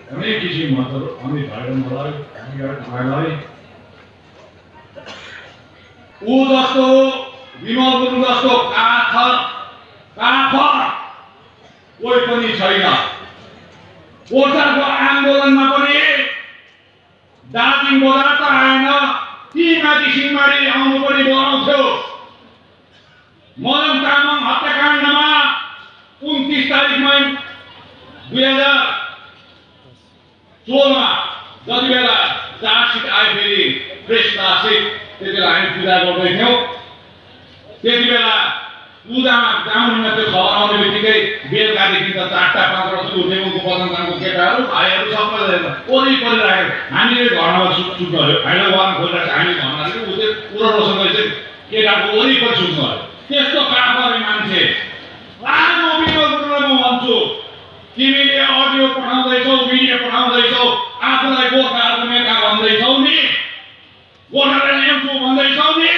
अनेक किसिमहरू हामी भएर मलाई हामीलाई ऊ जस्तो विमल गुरुङ जस्तो काठ कोही पनि छैन। गोर्खाको आन्दोलनमा पनि दार्जिलिङ बजार त आएन, ती माथि सिंहमारी आउनु पनि बनाउँथ्यो। मदन तामाङ हत्याकाण्डमा 29 तारिखमा 2016मा जति बेला चार्जसिट आयो, फेरि प्रेस चार्जसिट, त्यति बेला हामी पूजा गर्दैथ्यौँ। त्यति बेला पूजामा जाउँ त्यो खबर आउने बित्तिकै बेलुकादेखि त 4-5 बजी उठेको बदनताको केटाहरू भाइहरू सबैले वरिपरि राखेर हामीले घरमा सुत्नु पर्यो। हामीले वान खोलिरहेको हामी घरमा उसले पुरो रोसन चाहिँ केटाको वरिपरि सुत्नु पर्यो। त्यस्तो काम गर्ने मान्छे आज विमल गुरुङलाई म भन्छु, तिमीले अडियो पठाउँदैछौ, भिडियो पठाउँदैछौ, आफूलाई गोर्खाहरूको नेता भन्दैछौ नि, गोर्खालाई ल्याउँछु भन्दैछौ नि।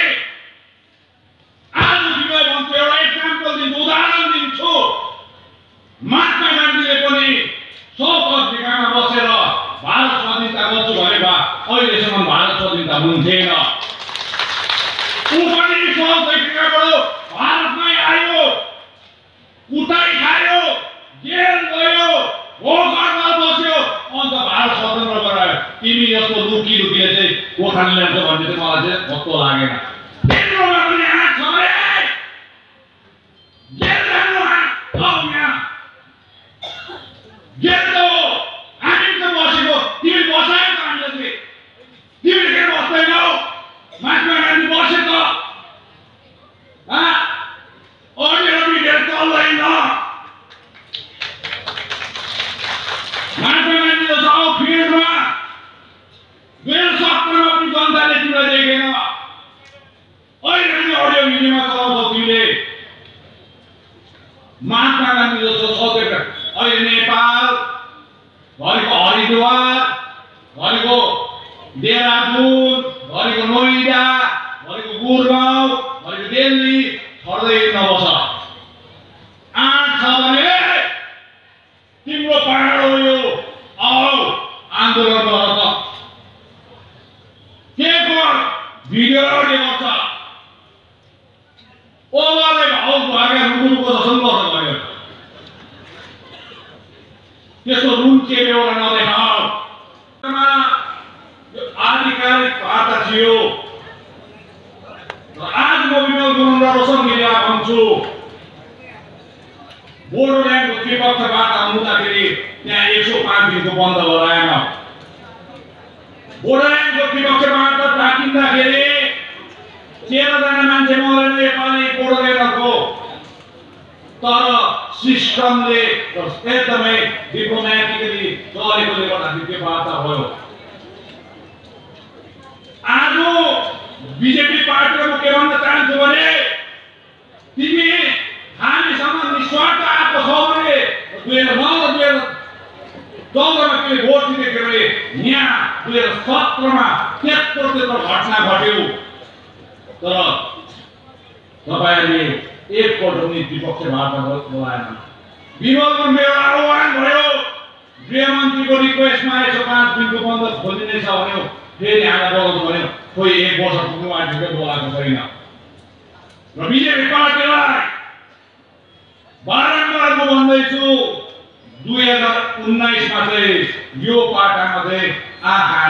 आज तिमीलाई भन्छु, एउटा एक्जाम्पल दिन्छु, उदाहरण दिन्छु। महात्मा गान्धीले पनि साउथ अफ्रिकामा बसेर भारत स्वाधीनता गर्छु भने भए अहिलेसम्म भारत स्वाधीनता हुन्थेन। ऊ पनि साउथ अफ्रिकाबाट भारतमै आयो, कुटाइ खायो, जेल गयो, भोक हडताल बस्यो, अन्त भारत स्वतन्त्र गरायो। तिमी जस्तो लुकीले चाहिँ गोर्खाली ल्याउँछ भन्ने चाहिँ मलाई चाहिँ भक्तो लागेन। तेरोमा पनि आँट छ रे, जेल जानु जेल त हो, हामी त बसेको, तिमी बसायो त हामीले, तिमीले किन बस्दैनौ? महात्मा गान्धी बसे त, अडियो भिडियो चल्दैन। महात्मा गान्धी त छ फिल्डमा, 2017मा पनि जनताले तिमीलाई देखेन। अहिले पनि अडियो भिडियोमा चलाउँछौ तिमीले। महात्मा गान्धी जस्तो साउथ अफ्रिका, अहिले नेपाल, घरिको हरिद्वार, घरिको देहरादून, घरिको नोइडा, घरिको गुरगाउँ, घरिको दिल्ली छड्दै नबस। आँट छ भने तिम्रो पाहाड हो यो, आऊ आन्दोलन गर त। के को भिडियो अडियो गर्छ? ओबाले भाउ भागे रुकुरुको जस्तो गर्छ भयो। त्यस्तो रुन्चे बेहोरा नदेखाऊ। यो आधिकारिक वार्ता थियो। आज म विमल गुरुङ र रोशन गिरीलाई भन्छु, बोडोल्यान्डको त्रिपक्षबाट हुँदाखेरि त्यहाँ 105 दिनको बन्द गराएन। बोडोल्यान्डको त्रिपक्षबाट राखिँदाखेरि 13 जना मान्छे मरे नेपाली बोडोल्यान्डको, तर सिस्टमले एकदमै डिप्लोमेटिकली चलेकोले गर्दाखेरि त्यो वार्ता भयो। आज बीजेपी पार्टीको म के भन्न चाहन्छु भने, तिमी हामीसँग निस्वार्थ आएको छौ भने 2009-2014मा तिमीले भोट दिँदाखेरि यहाँ 2017मा त्यत्रो घटना घट्यो, तर तपाईहरुले एकपल्ट पनि द्विपक्षीय वार्ता गराएन। विमल गुरुङको एउटा आह्वान भयो, गृहमन्त्रीको रिक्वेस्टमा 105 दिनको बन्द खोलिनेछ भन्यो, फेरि हामीलाई बोलाउँछ भन्यो, कोही 1 वर्ष पुग्नु आँटेको बोलाएको छैन। र बिजेपी पार्टीलाई बारम्बार म भन्दैछु, 2019मा चाहिँ यो पाटामा चाहिँ आँखा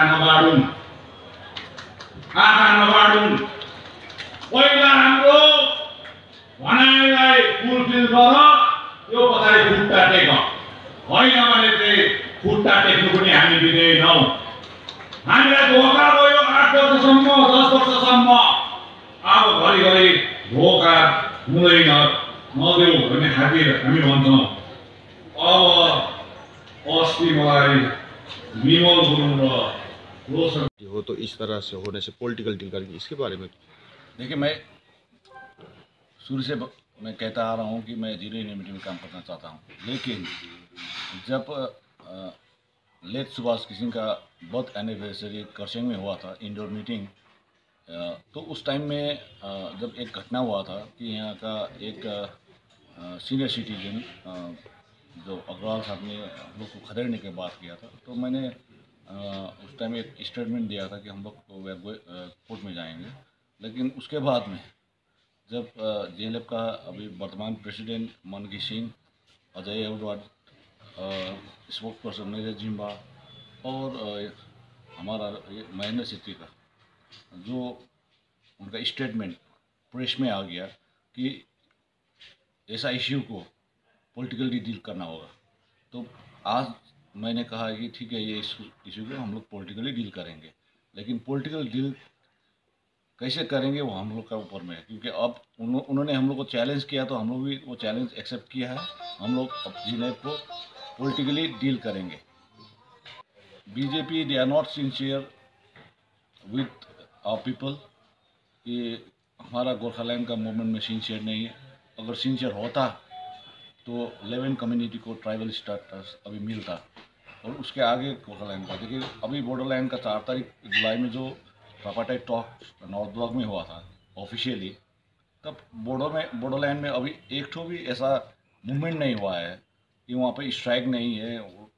नबाडुन्। पहिला हाम्रो भनाइलाई फुलफिल गर, यो पछाडि खुट्टा टेक। होइन भने चाहिँ खुट्टा टेक्नु पनि हामी दिँदैनौँ। हामीलाई धोका भयो 8 वर्षसम्म, 10 वर्षसम्म। अब घरिघरि धोका हुँदैन, नदेऊ भन्ने खातिर हामी भन्छौँ। अब अस्ति मलाई विमल गुरुङ र रोशन हो तो इस तरह से होने से पॉलिटिकल डील करके, इसके बारे में देखिए, मैं शुरू से मैं कहता आ रहा हूँ कि मैं जीरो यूनिटी में काम करना चाहता हूँ, लेकिन जब लेट सुभाष किशन का बर्थ एनिवर्सरी करसिंग में हुआ था, इंडोर मीटिंग, तो उस टाइम में जब एक घटना हुआ था कि यहाँ का एक सीनियर सिटीजन जो अग्रवाल साहब ने हम लोग को खदेड़ने के बात किया था, तो मैंने उस टाइम एक स्टेटमेंट दिया था कि हम लोग कोर्ट में जाएंगे। लेकिन उसके बाद में जब JLF का अभी वर्तमान president Manki Singh, Ajay Edward, spokesperson Neeraj Jimba और हमारा ये महेंद्र सिटी का जो उनका स्टेटमेंट प्रेस में आ गया कि ऐसा इश्यू को पॉलिटिकली डील करना होगा, तो आज मैंने कहा कि ठीक है, ये इशू को हम लोग पॉलिटिकली डील करेंगे। लेकिन पॉलिटिकल डील कैसे करेंगे वो हम लोग का ऊपर में है, क्योंकि अब उन्होंने हम लोग को चैलेंज किया, तो हम लोग भी वो चैलेंज एक्सेप्ट किया है। हम लोग अब JLF को पॉलिटिकली डील करेंगे। BJP they are not sincere with our people, कि हमारा गोरखालैंड का मूवमेंट में सिंसियर नहीं है। अगर सिंसियर होता तो 11 कम्युनिटी को ट्राइबल स्टेटस अभी मिलता, और उसके आगे गोरखालैंड का। देखिए, अभी बॉर्डरलैंड का 4 तारीख जुलाई में जो ट्रापाटाइट टॉक नॉर्थ ब्लॉक में हुआ था ऑफिशियली, तब बॉर्डरलैंड में अभी एक ठो भी ऐसा मूवमेंट नहीं हुआ है कि वहाँ पे स्ट्राइक नहीं है,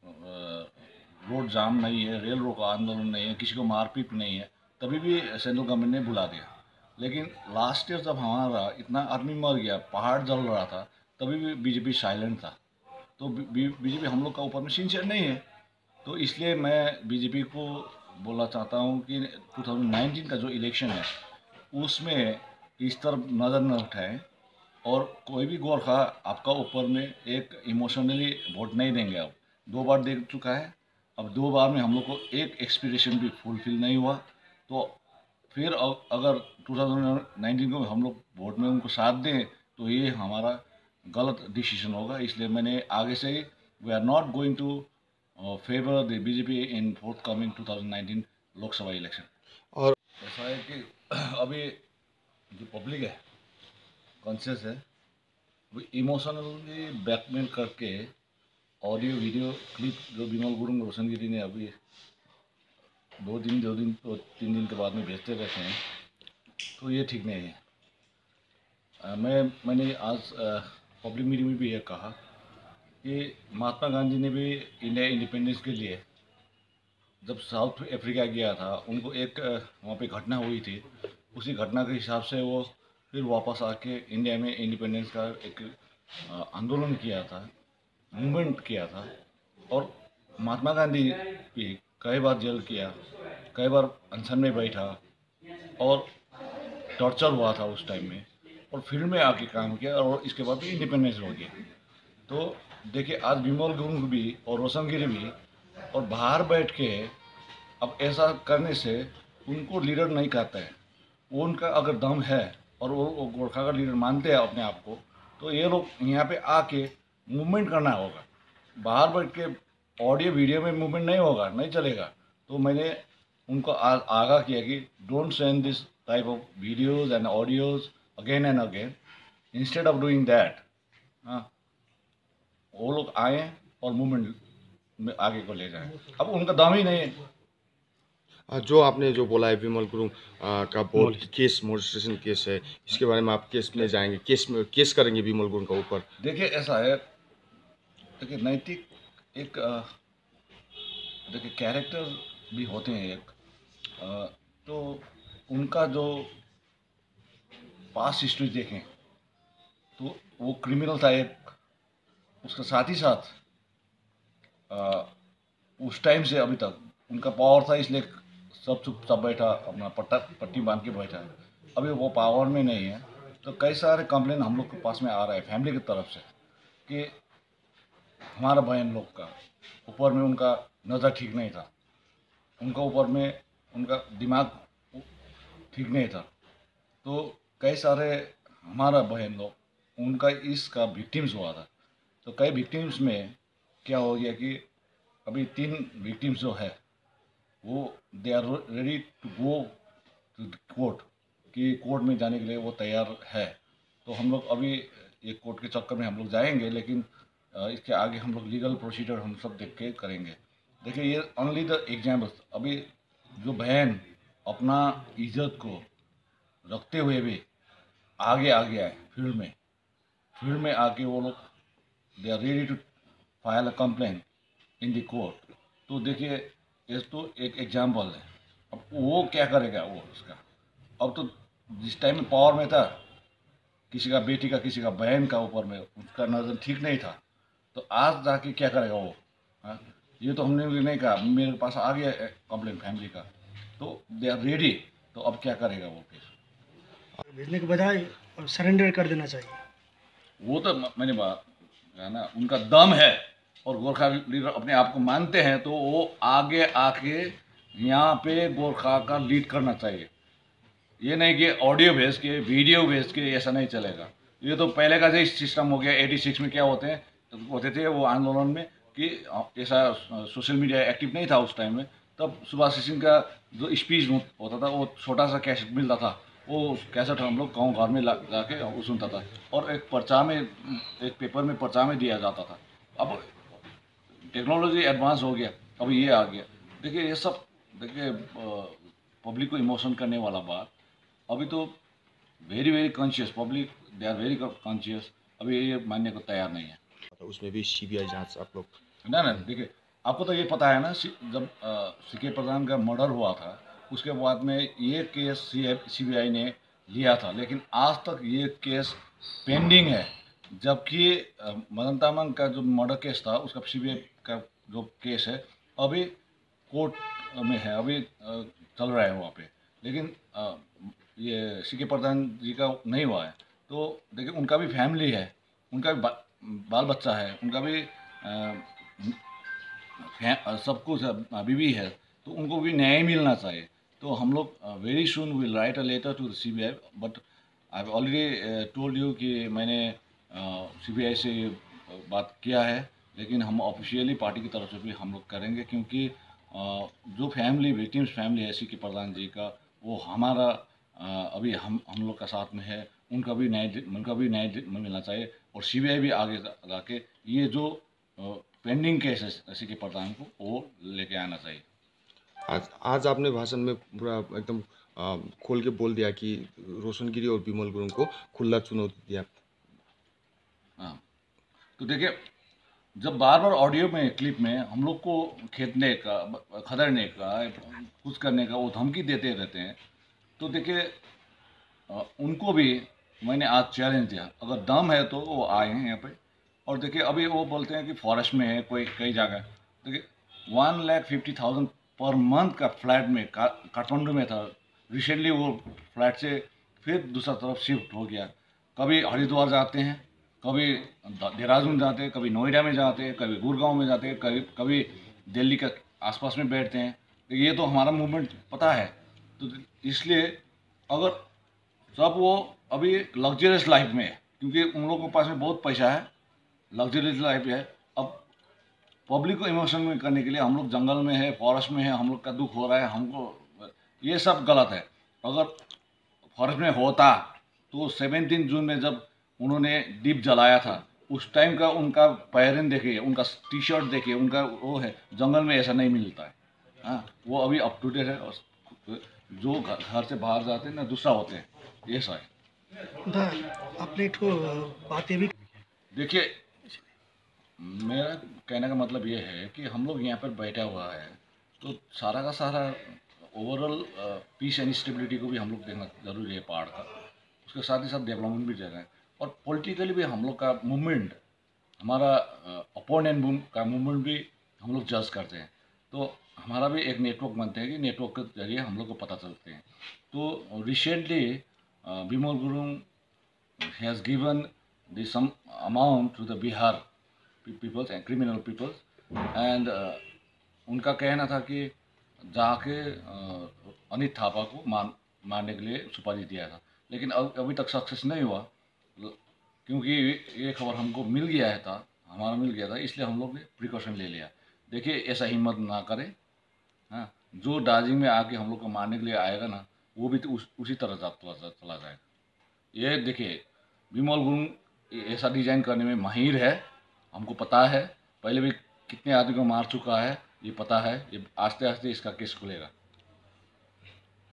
रोड जाम नहीं है, रेल रोको आंदोलन नहीं है, किसी को मारपीट नहीं है, तभी भी सेंट्रल गवर्नमेंट ने बुला दिया। लेकिन लास्ट ईयर जब हमारा इतना आदमी मर गया, पहाड़ जल रहा था, तभी भी BJP साइलेंट था। तो BJP हम लोग का ऊपर में सिंसियर नहीं है। तो इसलिए मैं BJP को बोलना चाहता हूँ कि 2019 का जो इलेक्शन है उसमें इस तरफ नज़र न उठाएं, और कोई भी गोरखा आपका ऊपर में एक इमोशनली वोट नहीं देंगे। अब 2 बार दे चुका है, अब 2 बार में हम लोग को एक एक्सपेक्टेशन भी फुलफिल नहीं हुआ, तो फिर अगर 2019 को हम लोग वोट में उनको साथ दें तो ये हमारा गलत डिसीजन होगा। इसलिए मैंने आगे से ही we are not going to favour the BJP in forthcoming 2019 Lok Sabha election. और ऐसा है कि अभी जो पब्लिक है कॉन्शियस है, वो इमोशनली ब्लैकमेल करके ऑडियो वीडियो क्लिप जो बिमल गुरुंग रोशनगिरी ने अभी 2 दिन के बाद में भेजते रहते हैं, तो ये ठीक नहीं है। मैंने आज पब्लिक मीटिंग में भी ये कहा कि महात्मा गांधी ने भी इंडिया इंडिपेंडेंस के लिए जब साउथ अफ्रीका गया था, उनको एक वहाँ पे घटना हुई थी, उसी घटना के हिसाब से वो फिर वापस आके इंडिया में इंडिपेंडेंस का एक आंदोलन किया था, मूवमेंट किया था। और महात्मा गांधी भी कई बार जेल किया, कई बार अनशन में बैठा, और टॉर्चर हुआ था उस टाइम में, और फील्ड में आके काम किया, और इसके बाद भी इंडिपेंडेंस हो गया। तो देखिए, आज बिमल गुरुंग भी और रोशनगिरी भी और बाहर बैठ के अब ऐसा करने से उनको लीडर नहीं कहते हैं। वो उनका अगर दम है और वो गोरखा का लीडर मानते हैं अपने आप को, तो ये लोग यहाँ पे आके मूवमेंट करना होगा। बाहर बैठ के ऑडियो वीडियो में मूवमेंट नहीं होगा, नहीं चलेगा। तो मैंने उनको आगाह किया कि don't send this type of videos and audios again and again, instead of doing that. हाँ, वो लोग आए और मूवमेंट में आगे को ले जाएं। अब उनका दम ही नहीं है। जो आपने जो बोला है विमल गुरुंग का बहुत केस मोलिस्टेशन केस है, इसके बारे में आप केस में जाएंगे, केस करेंगे विमल गुरुंग का ऊपर? देखिए, ऐसा है, देखिए नैतिक एक देखिए कैरेक्टर भी होते हैं एक, तो उनका जो पास्ट हिस्ट्री देखें तो वो क्रिमिनल था एक, उसके साथ ही साथ उस टाइम से अभी तक उनका पावर था, इसलिए सब चुपचाप बैठा, अपना पट्टी बांध के बैठा है। अभी वो पावर में नहीं है, तो कई सारे कंप्लेन हम लोग के पास में आ रहा है फैमिली की तरफ से कि हमारा बहन लोग का ऊपर में उनका नज़र ठीक नहीं था, उनका ऊपर में उनका दिमाग ठीक नहीं था। तो कई सारे हमारा बहन लोग उनका इसका विक्टिम्स हुआ था। तो कई विक्टिम्स में क्या हो गया कि अभी 3 विक्टिम्स जो है वो they are ready to go to court, कि कोर्ट में जाने के लिए वो तैयार है। तो हम लोग अभी ये कोर्ट के चक्कर में हम लोग जाएंगे, लेकिन इसके आगे हम लोग लीगल प्रोसीजर हम सब देख के करेंगे। देखिए, ये ओनली द एग्जाम्पल्स। अभी जो बहन अपना इज्जत को रखते हुए भी आगे आ गया है फील्ड में आके वो लोग they are ready to file a complaint in the court. तो देखिए ये तो एक एग्जाम्पल है। अब वो क्या करेगा वो उसका, अब तो जिस टाइम में पावर में था, किसी का बेटी का किसी का बहन का ऊपर में उसका नज़र ठीक नहीं था, तो आज जाके क्या करेगा वो? हाँ, ये तो हमने भी नहीं कहा, मेरे पास आ गया कंप्लेन फैमिली का, तो दे आर रेडी। तो अब क्या करेगा वो फिर? भेजने के बजाय सरेंडर कर देना चाहिए। वो तो मैंने बात है ना, उनका दम है और गोरखा लीडर अपने आप को मानते हैं, तो वो आगे आके यहाँ पे गोरखा का लीड करना चाहिए। ये नहीं कि ऑडियो भेज के वीडियो भेज के ऐसा नहीं चलेगा। ये तो पहले का जो सिस्टम हो गया। 86 में क्या होते थे वो आंदोलन में कि ऐसा सोशल मीडिया एक्टिव नहीं था उस टाइम में, तब सुभाष सिंह का जो स्पीच होता था वो छोटा सा कैसेट मिलता था, वो कैसेट हम लोग गाँव घर में जाके वो सुनता था, और एक पर्चा में, एक पेपर में पर्चा में दिया जाता था। अब टेक्नोलॉजी एडवांस हो गया, अब ये आ गया। देखिए ये सब, देखिए पब्लिक को इमोशन करने वाला बात, अभी तो very very conscious public, they are very conscious, अभी ये मानने को तैयार नहीं है। तो उसमें भी सीबीआई जांच आप लोग? ना ना, देखिए आपको तो ये पता है ना, जब सीके प्रधान का मर्डर हुआ था उसके बाद में ये केस सीबीआई ने लिया था, लेकिन आज तक ये केस पेंडिंग है। जबकि मदन तामंग का जो मर्डर केस था उसका सीबीआई का जो केस है अभी कोर्ट में है, अभी चल रहा है वहाँ पे, लेकिन ये सीके प्रधान जी का नहीं हुआ है। तो देखिए उनका भी फैमिली है, उनका भी बाल बच्चा है, उनका भी सब कुछ अभी भी है, तो उनको भी न्याय मिलना चाहिए। तो हम लोग very soon will write a letter to the CBI, but I have already told you कि मैंने सीबीआई से बात किया है, लेकिन हम ऑफिशियली पार्टी की तरफ से भी हम लोग करेंगे, क्योंकि जो फैमिली, विक्टिम्स फैमिली है सीके प्रधान जी का, वो हमारा अभी हम लोग का साथ में है, उनका भी न्याय मिलना चाहिए। और सीबीआई भी आगे जाके ये जो पेंडिंग केस है सीके प्रधान को वो लेके आना चाहिए। आज आपने भाषण में पूरा एकदम खोल के बोल दिया कि रोशन गिरी और विमल गुरुङ को खुला चुनौती दिया। हाँ, तो देखिए जब बार बार ऑडियो में, क्लिप में हम लोग को खेदने का, खदेड़ने का, कुछ करने का वो धमकी देते रहते हैं, तो देखिए उनको भी मैंने आज चैलेंज दिया, अगर दम है तो वो आए हैं यहाँ पे। और देखिए अभी वो बोलते हैं कि फॉरेस्ट में है कोई, कई जगह। देखिए 1,50,000 पर मंथ का फ्लैट में काठमांडू में था, रिसेंटली वो फ्लैट से फिर दूसरा तरफ शिफ्ट हो गया। कभी हरिद्वार जाते हैं, कभी देहरादून जाते हैं, कभी नोएडा में जाते हैं, कभी गुड़गांव में जाते हैं, कभी दिल्ली के आसपास में बैठते हैं। तो ये तो हमारा मूवमेंट पता है, तो इसलिए अगर सब वो अभी लग्जरियस लाइफ में है, क्योंकि उन लोगों के पास में बहुत पैसा है, लग्जरियस लाइफ है। अब पब्लिक को इमोशन में करने के लिए हम लोग जंगल में है, फॉरेस्ट में है, हम लोग का दुख हो रहा है हमको, ये सब गलत है। अगर फॉरेस्ट में होता तो 17 जून में जब उन्होंने दीप जलाया था, उस टाइम का उनका पैरन देखिए, उनका टी शर्ट देखिए, उनका वो है, जंगल में ऐसा नहीं मिलता है। हाँ, वो अभी अप टू डेट है, और जो घर से बाहर जाते हैं ना दूसरा होते हैं, ये सब है। आपने एक बात ये भी, देखिए मेरा कहने का मतलब ये है कि हम लोग यहाँ पर बैठा हुआ है, तो सारा का सारा ओवरऑल पीस एंड स्टेबिलिटी को भी हम लोग देखना जरूरी है पहाड़ का, उसके साथ ही साथ डेवलपमेंट भी देना है। और पॉलिटिकली भी हम लोग का मूवमेंट, हमारा अपोनेंट का मूवमेंट भी हम लोग जज करते हैं, तो हमारा भी एक नेटवर्क बनते हैं कि नेटवर्क के जरिए हम लोग को पता चलते हैं। तो recently Bimal Gurung has given the some amount to the Bihar peoples and criminal peoples, and उनका कहना था कि जाके अनित थापा को मारने के लिए सुपारी दिया था, लेकिन अभी तक सक्सेस नहीं हुआ, क्योंकि ये खबर हमको मिल गया था, इसलिए हम लोग ने प्रिकॉशन ले लिया। देखिए ऐसा हिम्मत ना करें। हाँ, जो दार्जिलिंग में आके हम लोग को मारने के लिए आएगा ना, वो भी तो उसी तरह चला जाएगा। ये देखिए विमल गुरुङ ऐसा डिजाइन करने में माहिर है, हमको पता है, पहले भी कितने आदमी को मार चुका है, ये पता है। ये आस्ते आस्ते इसका केस खुलेगा।